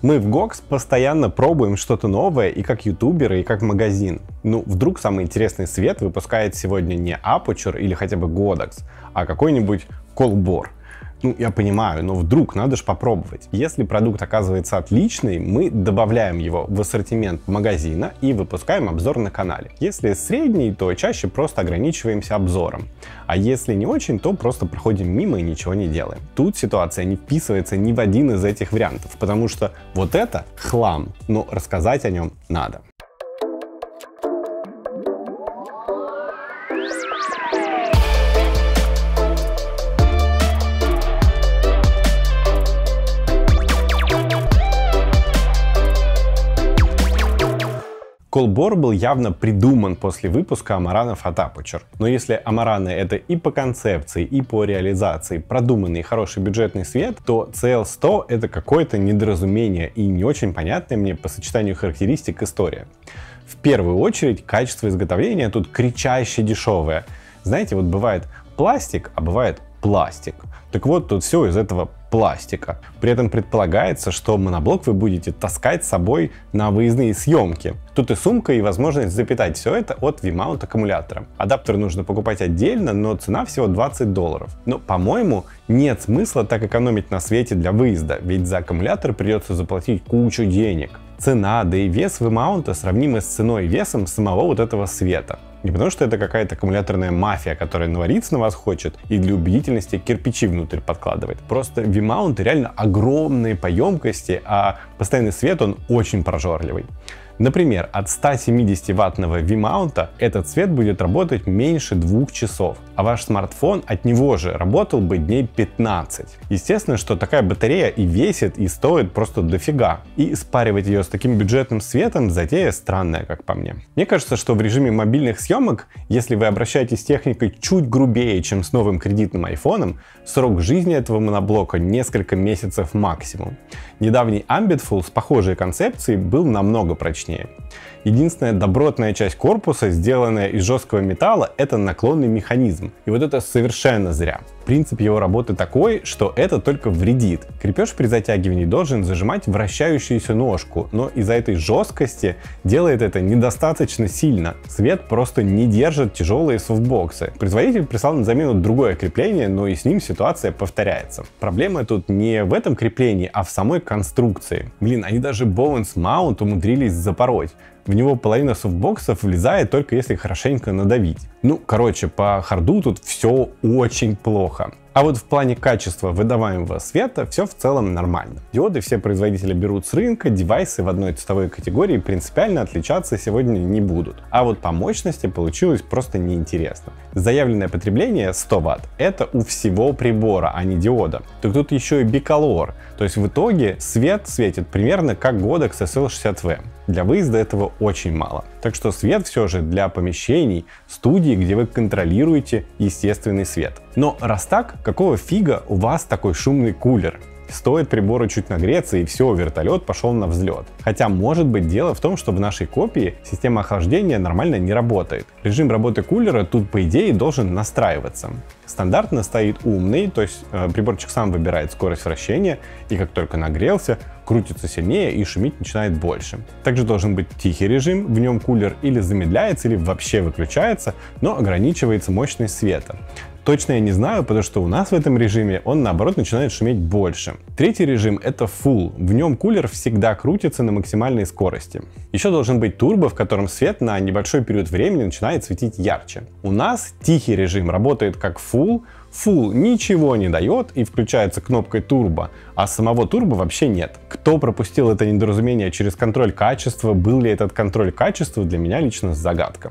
Мы в Gox постоянно пробуем что-то новое и как ютуберы, и как магазин. Ну, вдруг самый интересный свет выпускает сегодня не Aputure или хотя бы Godox, а какой-нибудь Colbor. Ну, я понимаю, но вдруг надо же попробовать. Если продукт оказывается отличный, мы добавляем его в ассортимент магазина и выпускаем обзор на канале. Если средний, то чаще просто ограничиваемся обзором. А если не очень, то просто проходим мимо и ничего не делаем. Тут ситуация не вписывается ни в один из этих вариантов, потому что вот это хлам, но рассказать о нем надо. Colbor был явно придуман после выпуска амаранов от Aputure. Но если амараны это и по концепции, и по реализации продуманный хороший бюджетный свет, то CL100 это какое-то недоразумение и не очень понятная мне по сочетанию характеристик история. В первую очередь качество изготовления тут кричаще дешевое. Знаете, вот бывает пластик, а бывает пластик. Так вот, тут все из этого пластика. При этом предполагается, что моноблок вы будете таскать с собой на выездные съемки. Тут и сумка, и возможность запитать все это от V-mount аккумулятора. Адаптер нужно покупать отдельно, но цена всего $20. Но, по-моему, нет смысла так экономить на свете для выезда, ведь за аккумулятор придется заплатить кучу денег. Цена, да и вес V-mount сравнимы с ценой и весом самого вот этого света. Не потому что это какая-то аккумуляторная мафия, которая навариться на вас хочет и для убедительности кирпичи внутрь подкладывает. Просто V-mount реально огромные по емкости, а постоянный свет он очень прожорливый. Например, от 170-ваттного V-mount этот свет будет работать меньше 2 часов, а ваш смартфон от него же работал бы дней 15. Естественно, что такая батарея и весит, и стоит просто дофига. И спаривать ее с таким бюджетным светом затея странная, как по мне. Мне кажется, что в режиме мобильных съемок, если вы обращаетесь с техникой чуть грубее, чем с новым кредитным айфоном, срок жизни этого моноблока несколько месяцев максимум. Недавний Ambitful с похожей концепцией был намного прочнее. Единственная добротная часть корпуса, сделанная из жесткого металла, это наклонный механизм. И вот это совершенно зря. Принцип его работы такой, что это только вредит. Крепеж при затягивании должен зажимать вращающуюся ножку, но из-за этой жесткости делает это недостаточно сильно. Свет просто не держит тяжелые софтбоксы. Производитель прислал на замену другое крепление, но и с ним ситуация повторяется. Проблема тут не в этом креплении, а в самой конструкции. Блин, они даже Bowens Mount умудрились запороть. В него половина софтбоксов влезает только если хорошенько надавить. Ну, короче, по харду тут все очень плохо. А вот в плане качества выдаваемого света все в целом нормально. Диоды все производители берут с рынка, девайсы в одной цветовой категории принципиально отличаться сегодня не будут. А вот по мощности получилось просто неинтересно. Заявленное потребление 100 Вт это у всего прибора, а не диода. Так тут еще и биколор, то есть в итоге свет светит примерно как Godox SL60V. Для выезда этого очень мало. Так что свет все же для помещений, студий, где вы контролируете естественный свет. Но раз так, какого фига у вас такой шумный кулер? Стоит прибору чуть нагреться, и все, вертолет пошел на взлет. Хотя, может быть, дело в том, что в нашей копии система охлаждения нормально не работает. Режим работы кулера тут, по идее, должен настраиваться. Стандартно стоит умный, то есть приборчик сам выбирает скорость вращения, и как только нагрелся, крутится сильнее и шумить начинает больше. Также должен быть тихий режим, в нем кулер или замедляется, или вообще выключается, но ограничивается мощность света. Точно я не знаю, потому что у нас в этом режиме он наоборот начинает шуметь больше. Третий режим это Full, в нем кулер всегда крутится на максимальной скорости. Еще должен быть турбо, в котором свет на небольшой период времени начинает светить ярче. У нас тихий режим работает как Full, Full ничего не дает и включается кнопкой турбо, а самого турбо вообще нет. Кто пропустил это недоразумение через контроль качества, был ли этот контроль качества, для меня лично загадка.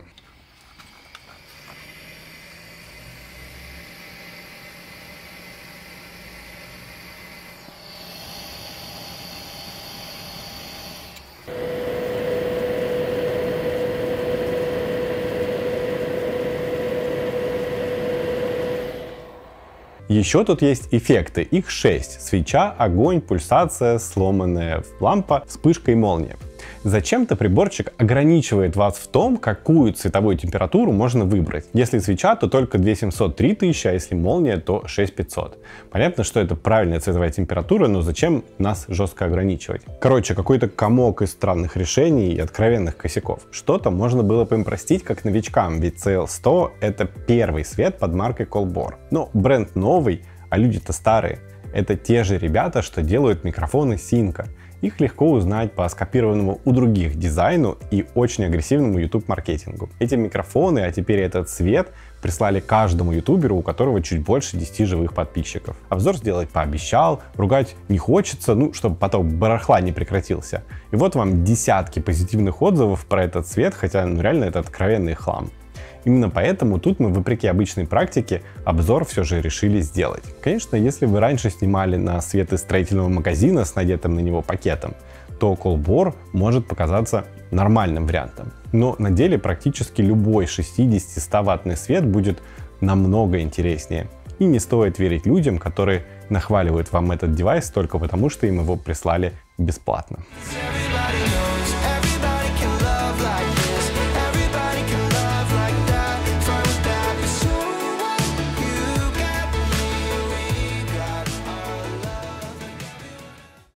Еще тут есть эффекты, их 6. Свеча, огонь, пульсация, сломанная лампа, вспышка и молния. Зачем-то приборчик ограничивает вас в том, какую цветовую температуру можно выбрать. Если свеча, то только 2700-3000, а если молния, то 6500. Понятно, что это правильная цветовая температура, но зачем нас жестко ограничивать? Короче, какой-то комок из странных решений и откровенных косяков. Что-то можно было бы им простить как новичкам, ведь CL100 это первый свет под маркой Colbor. Но бренд новый, а люди-то старые. Это те же ребята, что делают микрофоны Синка. Их легко узнать по скопированному у других дизайну и очень агрессивному YouTube-маркетингу. Эти микрофоны, а теперь этот цвет, прислали каждому ютуберу, у которого чуть больше 10 живых подписчиков. Обзор сделать пообещал, ругать не хочется, чтобы потом барахла не прекратился. И вот вам десятки позитивных отзывов про этот цвет, хотя реально это откровенный хлам. Именно поэтому тут мы, вопреки обычной практике, обзор все же решили сделать. Конечно, если вы раньше снимали на свет из строительного магазина с надетым на него пакетом, то Colbor может показаться нормальным вариантом. Но на деле практически любой 60-100 ваттный свет будет намного интереснее. И не стоит верить людям, которые нахваливают вам этот девайс только потому, что им его прислали бесплатно.